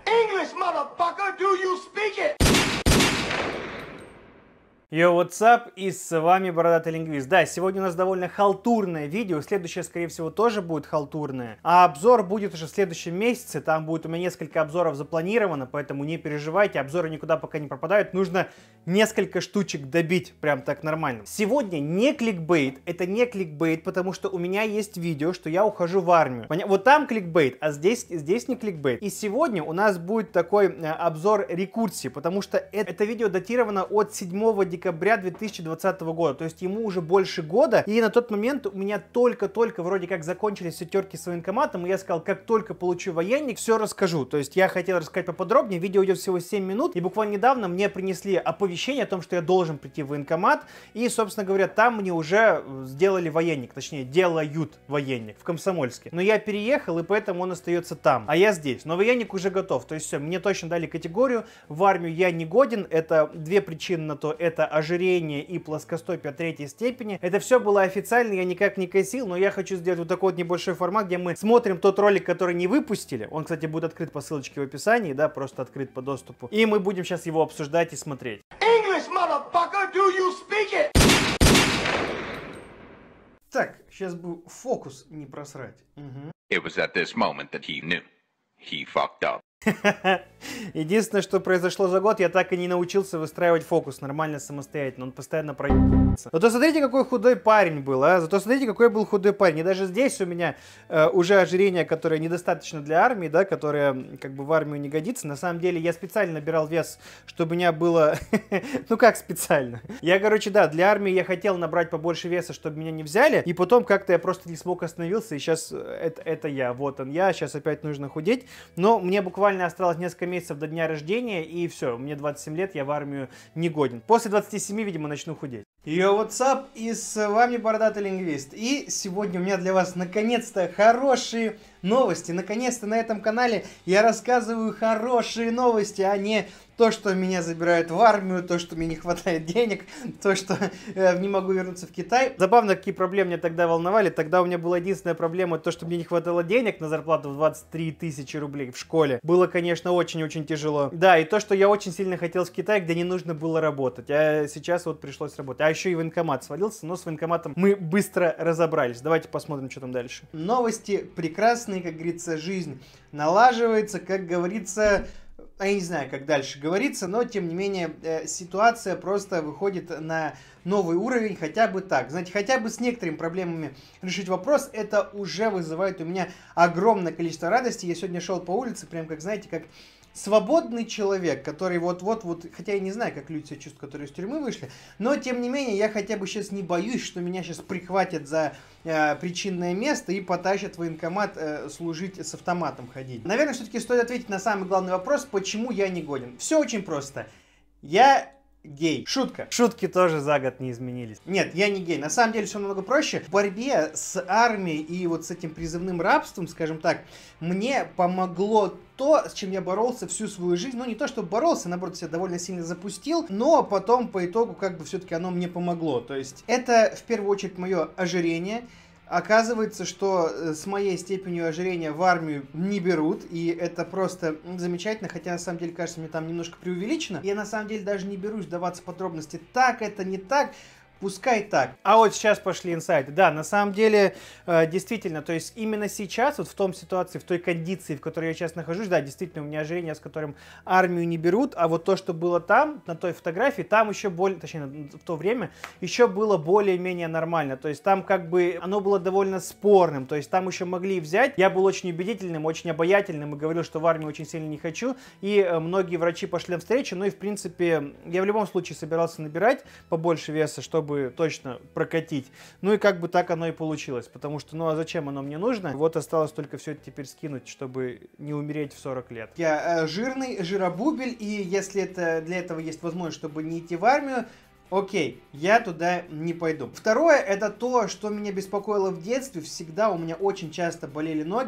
English, motherfucker, do you speak it? Йо, what's up? И с вами Бородатый Лингвист. Да, сегодня у нас довольно халтурное видео, следующее, скорее всего, тоже будет халтурное. А обзор будет уже в следующем месяце, там будет у меня несколько обзоров запланировано, поэтому не переживайте, обзоры никуда пока не пропадают, нужно несколько штучек добить, прям так нормально. Сегодня не кликбейт, это не кликбейт, потому что у меня есть видео, что я ухожу в армию. Вот там кликбейт, а здесь не кликбейт. И сегодня у нас будет такой обзор рекурсии, потому что это видео датировано от 7 декабря 2020 года, то есть ему уже больше года, и на тот момент у меня только-только вроде как закончились все терки с военкоматом, и я сказал, как только получу военник, все расскажу, то есть я хотел рассказать поподробнее, видео идет всего 7 минут, и буквально недавно мне принесли оповещение о том, что я должен прийти в военкомат, и, собственно говоря, там мне уже сделали военник, точнее, делают военник в Комсомольске, но я переехал, и поэтому он остается там, а я здесь, но военник уже готов, то есть все, мне точно дали категорию, в армию я не годен, это две причины на то, это ожирение и плоскостопие 3 степени. Это все было официально, я никак не косил, но я хочу сделать вот такой вот небольшой формат, где мы смотрим тот ролик, который не выпустили. Он, кстати, будет открыт по ссылочке в описании, да, просто открыт по доступу. И мы будем сейчас его обсуждать и смотреть. English, motherfucker, do you speak it? Так, сейчас бы фокус не просрать. Угу. It was at this moment that he knew. He fucked up. Единственное, что произошло за год, я так и не научился выстраивать фокус нормально самостоятельно, он постоянно проебывается. Зато смотрите, какой худой парень был, а? Зато смотрите, какой был худой парень. И даже здесь у меня уже ожирение, которое недостаточно для армии, да, которое как бы в армию не годится. На самом деле я специально набирал вес, чтобы у меня было... Ну как специально? Я, короче, да, для армии я хотел набрать побольше веса, чтобы меня не взяли, и потом как-то я просто не смог остановиться, и сейчас это я, вот он я, сейчас опять нужно худеть, но мне буквально осталось несколько месяцев до дня рождения, и все, мне 27 лет, я в армию не годен. После 27, видимо, начну худеть. Йо, what's up? И с вами Бородатый Лингвист. И сегодня у меня для вас, наконец-то, хорошие новости. Наконец-то на этом канале я рассказываю хорошие новости, а не то, что меня забирают в армию, то, что мне не хватает денег, то, что не могу вернуться в Китай. Забавно, какие проблемы меня тогда волновали. Тогда у меня была единственная проблема, то, что мне не хватало денег на зарплату в 23 тысячи рублей в школе. Было, конечно, очень-очень тяжело. Да, и то, что я очень сильно хотел в Китай, где не нужно было работать. А сейчас вот пришлось работать. А еще и военкомат свалился, но с военкоматом мы быстро разобрались. Давайте посмотрим, что там дальше. Новости прекрасные, как говорится, жизнь налаживается, как говорится... Я не знаю, как дальше говорится, но, тем не менее, ситуация просто выходит на новый уровень, хотя бы так. Знаете, хотя бы с некоторыми проблемами решить вопрос, это уже вызывает у меня огромное количество радости. Я сегодня шел по улице, прям как, знаете, как свободный человек, который вот-вот, хотя я не знаю, как люди себя чувствуют, которые из тюрьмы вышли, но, тем не менее, я хотя бы сейчас не боюсь, что меня сейчас прихватят за причинное место и потащат в военкомат служить с автоматом ходить. Наверное, все-таки стоит ответить на самый главный вопрос, почему я не годен. Все очень просто. Я гей. Шутка. Шутки тоже за год не изменились. Нет, я не гей. На самом деле все намного проще. В борьбе с армией и вот с этим призывным рабством, скажем так, мне помогло то, с чем я боролся всю свою жизнь. Ну, не то, что боролся, наоборот, себя довольно сильно запустил, но потом по итогу как бы все-таки оно мне помогло. То есть это в первую очередь мое ожирение. Оказывается, что с моей степенью ожирения в армию не берут, и это просто замечательно, хотя на самом деле, кажется, мне там немножко преувеличено. Я на самом деле даже не берусь вдаваться в подробности, так это, не так. Пускай так. А вот сейчас пошли инсайты. Да, на самом деле, действительно, то есть именно сейчас, вот в том ситуации, в той кондиции, в которой я сейчас нахожусь, да, действительно, у меня ожирение, с которым армию не берут, а вот то, что было там, на той фотографии, там еще более, точнее, в то время, еще было более-менее нормально. То есть там как бы оно было довольно спорным, то есть там еще могли взять. Я был очень убедительным, очень обаятельным и говорил, что в армию очень сильно не хочу, и многие врачи пошли навстречу, ну и в принципе, я в любом случае собирался набирать побольше веса, чтобы точно прокатить. Ну и как бы так оно и получилось, потому что, ну а зачем оно мне нужно? Вот осталось только все это теперь скинуть, чтобы не умереть в 40 лет. Я жирный, жиробубель, и если для этого есть возможность, чтобы не идти в армию, окей, я туда не пойду. Второе, это то, что меня беспокоило в детстве. Всегда у меня очень часто болели ноги.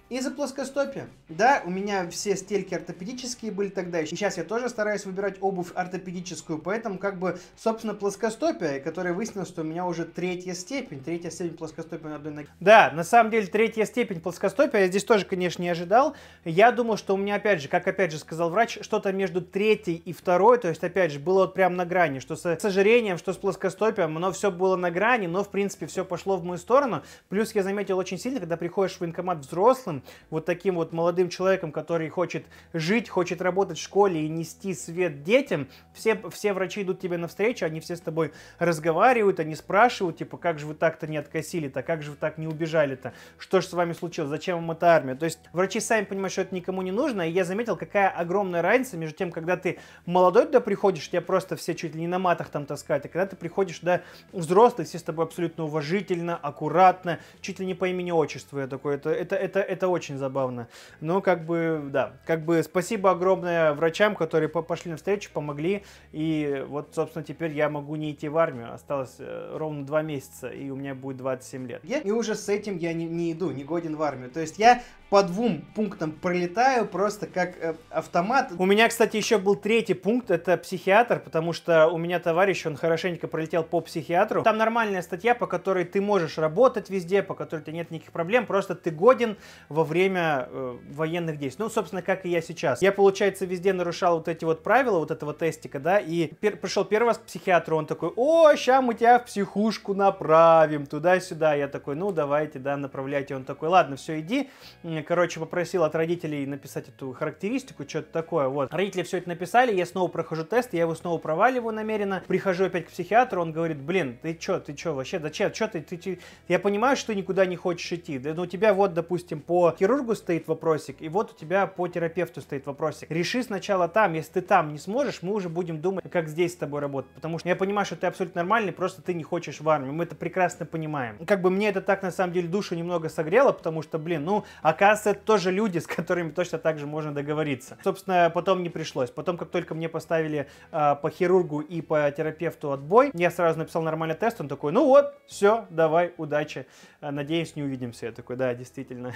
Из-за плоскостопия. Да, у меня все стельки ортопедические были тогда. И сейчас я тоже стараюсь выбирать обувь ортопедическую. Поэтому, как бы, собственно, плоскостопие, которое выяснилось, что у меня уже третья степень плоскостопия на одной ноге. Да, на самом деле, третья степень плоскостопия. Я здесь тоже, конечно, не ожидал. Я думал, что у меня, опять же, как опять же сказал врач, что-то между третьей и второй. То есть, опять же, было вот прям на грани. Что с ожирением, что с плоскостопием. Оно все было на грани, но, в принципе, все пошло в мою сторону. Плюс я заметил очень сильно, когда приходишь в военкомат взрослым, вот таким вот молодым человеком, который хочет жить, хочет работать в школе и нести свет детям, все врачи идут тебе навстречу, они все с тобой разговаривают, они спрашивают, типа, как же вы так-то не откосили-то, как же вы так не убежали-то, что же с вами случилось, зачем вам эта армия? То есть врачи сами понимают, что это никому не нужно, и я заметил, какая огромная разница между тем, когда ты молодой туда приходишь, тебя просто все чуть ли не на матах там таскают, и когда ты приходишь туда взрослый, все с тобой абсолютно уважительно, аккуратно, чуть ли не по имени-отчеству, я такой, это очень забавно. Но как бы, да, как бы спасибо огромное врачам, которые пошли навстречу, помогли. И вот, собственно, теперь я могу не идти в армию. Осталось ровно 2 месяца, и у меня будет 27 лет. И уже с этим я не иду, не годен в армию. То есть я по 2 пунктам пролетаю просто как автомат. У меня, кстати, еще был 3-й пункт, это психиатр, потому что у меня товарищ, он хорошенько пролетел по психиатру. Там нормальная статья, по которой ты можешь работать везде, по которой у тебя нет никаких проблем, просто ты годен во время военных действий. Ну, собственно, как и я сейчас. Я, получается, везде нарушал вот эти вот правила, вот этого тестика, да, и пришел первый раз к психиатру, он такой: о, ща мы тебя в психушку направим, туда-сюда. Я такой: ну, давайте, да, направляйте. Он такой: ладно, все, иди. Короче, попросил от родителей написать эту характеристику, что-то такое, вот. Родители все это написали, я снова прохожу тест, я его снова проваливаю намеренно. Прихожу опять к психиатру, он говорит: блин, ты чё вообще, зачем, чё ты, я понимаю, что ты никуда не хочешь идти, да, но у тебя вот, допустим, по хирургу стоит вопросик, и вот у тебя по терапевту стоит вопросик. Реши сначала там, если ты там не сможешь, мы уже будем думать, как здесь с тобой работать, потому что я понимаю, что ты абсолютно нормальный, просто ты не хочешь в армию, мы это прекрасно понимаем. Как бы мне это так, на самом деле, душу немного согрело, потому что, блин, ну, оказывается, это тоже люди, с которыми точно так же можно договориться. Собственно, потом не пришлось. Потом, как только мне поставили по хирургу и по терапевту отбой, я сразу написал нормальный тест, он такой: ну вот, все, давай, удачи, надеюсь, не увидимся. Я такой: да, действительно.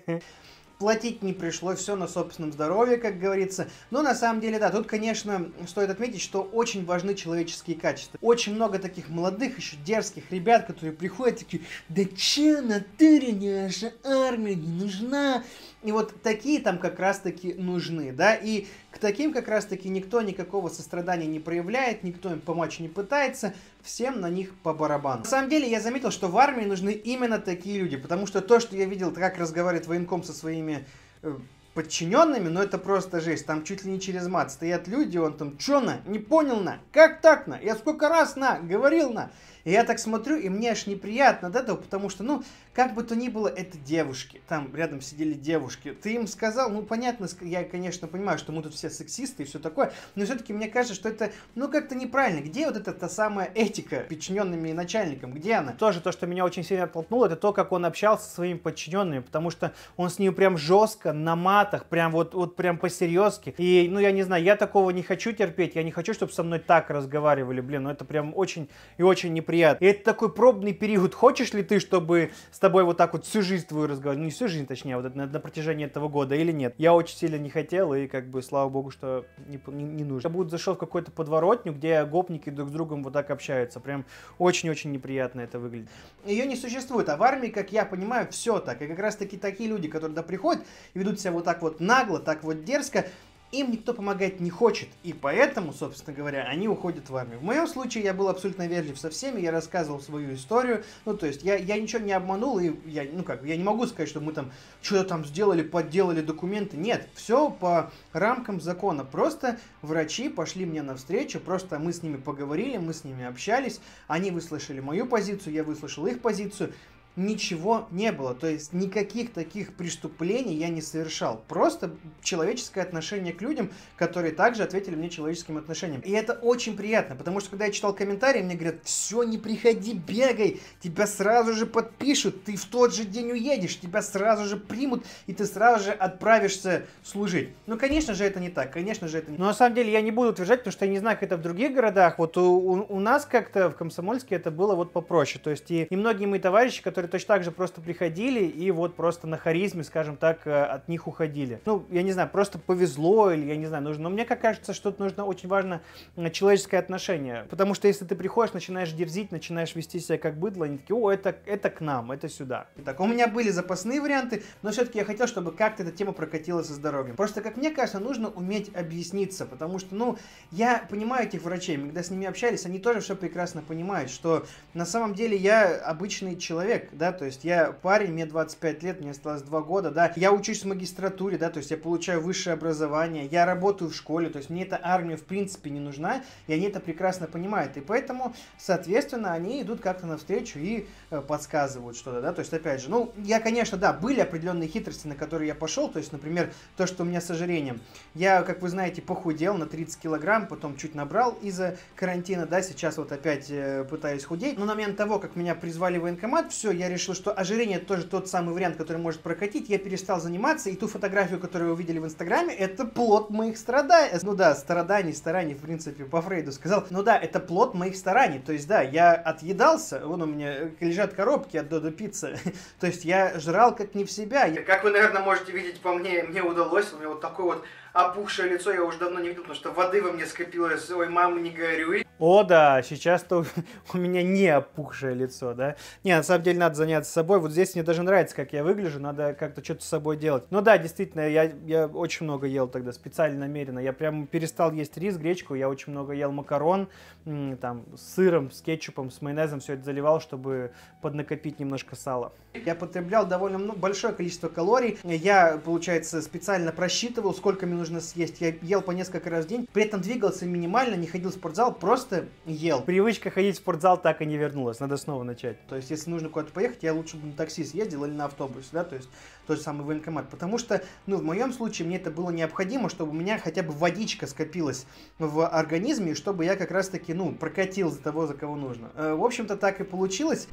Платить не пришлось, все на собственном здоровье, как говорится. Но на самом деле, да, тут, конечно, стоит отметить, что очень важны человеческие качества. Очень много таких молодых, еще дерзких ребят, которые приходят такие: да че, натуре наша армия не нужна. И вот такие там как раз-таки нужны, да, и к таким как раз-таки никто никакого сострадания не проявляет, никто им помочь не пытается, всем на них по барабану. На самом деле я заметил, что в армии нужны именно такие люди, потому что то, что я видел, как разговаривает военком со своими подчиненными, но это просто жесть, там чуть ли не через мат стоят люди, он там: чё на, не понял на, как так на, я сколько раз на, говорил на. И я так смотрю, и мне аж неприятно от этого, потому что, ну, как бы то ни было, это девушки. Там рядом сидели девушки. Ты им сказал, ну, понятно, я, конечно, понимаю, что мы тут все сексисты и все такое, но все-таки мне кажется, что это, ну, как-то неправильно. Где вот эта та самая этика подчиненными и начальником? Где она? Тоже то, что меня очень сильно оттолкнуло, это то, как он общался со своими подчиненными, потому что он с ними прям жестко, на матах, прям вот прям по-серьезки. И, ну, я не знаю, я такого не хочу терпеть, я не хочу, чтобы со мной так разговаривали, блин, ну, это прям очень и очень неприятно. И это такой пробный период. Хочешь ли ты, чтобы с тобой вот так вот всю жизнь твою разговаривали? Ну, не всю жизнь, точнее, вот на протяжении этого года или нет? Я очень сильно не хотел, и как бы, слава богу, что не нужно. Я будто зашел в какую-то подворотню, где гопники друг с другом вот так общаются. Прям очень-очень неприятно это выглядит. Ее не существует, а в армии, как я понимаю, все так. И как раз-таки такие люди, которые туда приходят и ведут себя вот так вот нагло, так вот дерзко, им никто помогать не хочет, и поэтому, собственно говоря, они уходят в армию. В моем случае я был абсолютно вежлив со всеми, я рассказывал свою историю, ну, то есть я ничего не обманул, и я не могу сказать, что мы там что-то там сделали, подделали документы, нет, все по рамкам закона, просто врачи пошли мне навстречу, просто мы с ними поговорили, мы с ними общались, они выслушали мою позицию, я выслушал их позицию. Ничего не было, то есть никаких таких преступлений я не совершал. Просто человеческое отношение к людям, которые также ответили мне человеческим отношением. И это очень приятно, потому что когда я читал комментарии, мне говорят: все, не приходи, бегай, тебя сразу же подпишут, ты в тот же день уедешь, тебя сразу же примут, и ты сразу же отправишься служить. Ну, конечно же, это не так, конечно же, это не так. Но на самом деле я не буду утверждать, потому что я не знаю, как это в других городах. Вот у нас как-то в Комсомольске это было вот попроще. То есть и многие мои товарищи, которые которые точно так же просто приходили и вот просто на харизме, скажем так, от них уходили. Ну, я не знаю, просто повезло или я не знаю, нужно. Но мне как кажется, что тут нужно очень важно человеческое отношение. Потому что если ты приходишь, начинаешь дерзить, начинаешь вести себя как быдло, они такие, о, это к нам, это сюда. Итак, у меня были запасные варианты, но все-таки я хотел, чтобы как-то эта тема прокатилась со здоровьем. Просто, как мне кажется, нужно уметь объясниться, потому что, ну, я понимаю этих врачей, мы когда с ними общались, они тоже все прекрасно понимают, что на самом деле я обычный человек, да, то есть я парень, мне 25 лет, мне осталось 2 года, да, я учусь в магистратуре, да, то есть я получаю высшее образование, я работаю в школе, то есть мне эта армия в принципе не нужна, и они это прекрасно понимают, и поэтому, соответственно, они идут как-то навстречу и подсказывают что-то, да, то есть, опять же, ну, я, конечно, да, были определенные хитрости, на которые я пошел, то есть, например, то, что у меня с ожирением, я, как вы знаете, похудел на 30 килограмм, потом чуть набрал из-за карантина, да, сейчас вот опять пытаюсь худеть, но на момент того, как меня призвали в военкомат, все, я решил, что ожирение тоже тот самый вариант, который может прокатить, я перестал заниматься, и ту фотографию, которую вы увидели в Инстаграме, это плод моих страданий, ну да, стараний, в принципе, по Фрейду сказал, ну да, это плод моих стараний, то есть, да, я отъедался, вон у меня лежат коробки от Додо Пиццы, то есть я жрал как не в себя. Как вы, наверное, можете видеть по мне, мне удалось, у меня вот такой вот опухшее лицо я уже давно не видел, потому что воды во мне скопилось, ой, мама, не горюй. О, да, сейчас-то у меня не опухшее лицо, да. Не, на самом деле надо заняться собой. Вот здесь мне даже нравится, как я выгляжу, надо как-то что-то с собой делать. Ну да, действительно, я очень много ел тогда, специально, намеренно. Я прям перестал есть рис, гречку, я очень много ел макарон, там, с сыром, с кетчупом, с майонезом все это заливал, чтобы поднакопить немножко сала. Я потреблял довольно большое количество калорий. Я, получается, специально просчитывал, сколько мне нужно съесть. Я ел по несколько раз в день, при этом двигался минимально, не ходил в спортзал, просто ел. Привычка ходить в спортзал так и не вернулась, надо снова начать. То есть, если нужно куда-то поехать, я лучше бы на такси съездил или на автобусе, да, то есть тот же самый военкомат. Потому что, ну, в моем случае мне это было необходимо, чтобы у меня хотя бы водичка скопилась в организме, чтобы я как раз-таки, ну, прокатил за того, за кого нужно. В общем-то, так и получилось,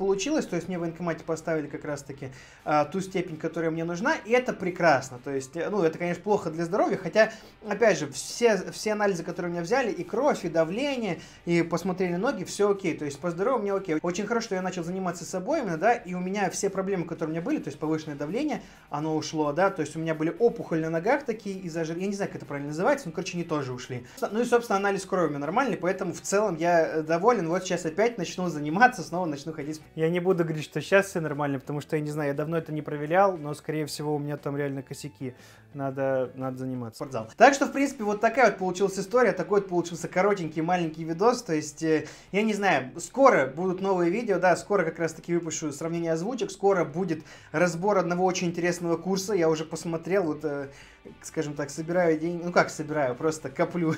то есть мне в военкомате поставили как раз-таки ту степень, которая мне нужна, и это прекрасно. То есть, ну, это, конечно, плохо для здоровья, хотя, опять же, все анализы, которые у меня взяли, и кровь, и давление, и посмотрели ноги, все окей, то есть по здоровью мне окей. Очень хорошо, что я начал заниматься собой именно, да, и у меня все проблемы, которые у меня были, то есть повышенное давление, оно ушло, да, то есть у меня были опухоли на ногах такие из-за жира, я не знаю, как это правильно называется, но, короче, они тоже ушли. Ну и, собственно, анализ крови у меня нормальный, поэтому в целом я доволен, вот сейчас опять начну заниматься, снова начну ходить. Я не буду говорить, что сейчас все нормально, потому что я не знаю, я давно это не проверял, но, скорее всего, у меня там реально косяки. Надо заниматься. Спортзал. Так что, в принципе, вот такая вот получилась история, такой вот получился коротенький маленький видос, то есть, я не знаю, скоро будут новые видео, да, скоро как раз-таки выпущу сравнение озвучек, скоро будет разбор одного очень интересного курса, я уже посмотрел, вот, скажем так, собираю деньги, ну как собираю, просто коплю,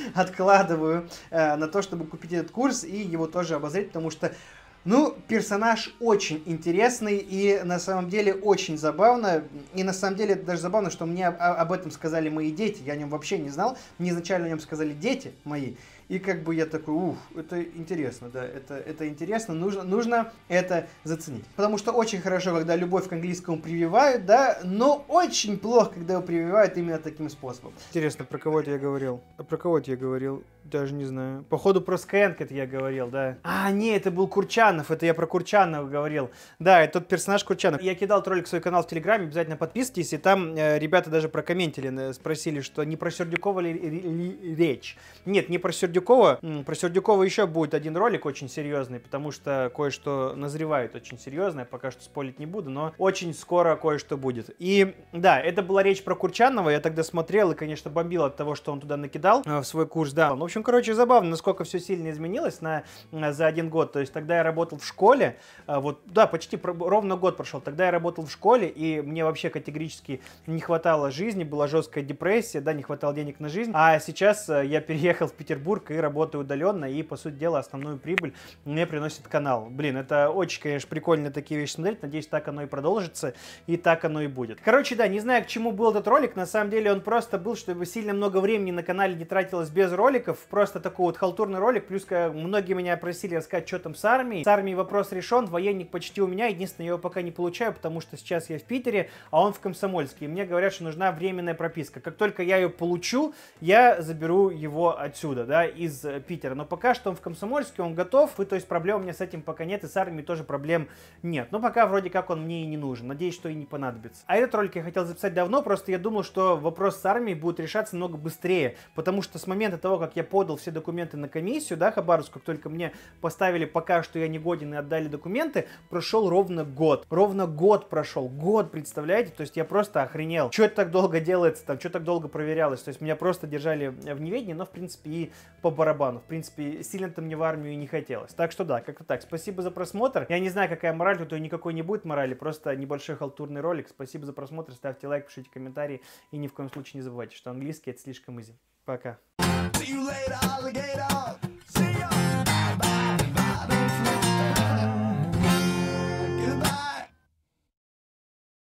откладываю на то, чтобы купить этот курс и его тоже обозреть, потому что, ну, персонаж очень интересный и на самом деле очень забавно. И на самом деле это даже забавно, что мне об этом сказали мои дети. Я о нем вообще не знал. Мне изначально о нем сказали дети мои. И как бы я такой, это интересно, да, это интересно, нужно это заценить. Потому что очень хорошо, когда любовь к английскому прививают, да, но очень плохо, когда его прививают именно таким способом. Интересно, про кого это я говорил? А про кого это я говорил? Даже не знаю. Походу про Skyeng это я говорил, да. А, не, это был Курчанов, это я про Курчанова говорил. Да, это тот персонаж Курчанов. Я кидал ролик в свой канал в Телеграме, обязательно подписывайтесь, и там ребята даже прокомментили, спросили, что не про Сердюкова ли речь. Нет, не про Сердюкова. Про Сердюкова еще будет один ролик очень серьезный, потому что кое-что назревает очень серьезное, пока что спойлить не буду, но очень скоро кое-что будет. И да, это была речь про Курчанова, я тогда смотрел и, конечно, бомбил от того, что он туда накидал в свой курс, да. В общем, короче, забавно, насколько все сильно изменилось за 1 год. То есть тогда я работал в школе, вот, да, почти ровно год прошел. Тогда я работал в школе, и мне вообще категорически не хватало жизни, была жесткая депрессия, да, не хватало денег на жизнь. А сейчас я переехал в Петербург и работаю удаленно, и, по сути дела, основную прибыль мне приносит канал. Блин, это очень, конечно, прикольно такие вещи смотреть. Надеюсь, так оно и продолжится, и так оно и будет. Короче, да, не знаю, к чему был этот ролик. На самом деле он просто был, чтобы сильно много времени на канале не тратилось без роликов. Просто такой вот халтурный ролик. Плюс многие меня просили рассказать, что там с армией. С армией вопрос решен, военник почти у меня. Единственное, я его пока не получаю, потому что сейчас я в Питере, а он в Комсомольске. И мне говорят, что нужна временная прописка. Как только я ее получу, я заберу его отсюда, да. из Питера, но пока что он в Комсомольске, он готов, и то есть проблем у меня с этим пока нет, и с армией тоже проблем нет. Но пока вроде как он мне и не нужен, надеюсь, что и не понадобится. А этот ролик я хотел записать давно, просто я думал, что вопрос с армией будет решаться намного быстрее, потому что с момента того, как я подал все документы на комиссию, да, Хабаровск, как только мне поставили пока что я не годен и отдали документы, прошел ровно год. Ровно год прошел. Год, представляете? То есть я просто охренел. Что это так долго делается там, что так долго проверялось? То есть меня просто держали в неведении, но в принципе и по барабану. В принципе, сильно-то мне в армию и не хотелось. Так что да, как-то так. Спасибо за просмотр. Я не знаю, какая мораль, тут никакой не будет морали, просто небольшой халтурный ролик. Спасибо за просмотр, ставьте лайк, пишите комментарии и ни в коем случае не забывайте, что английский это слишком изи. Пока. See you later, alligator.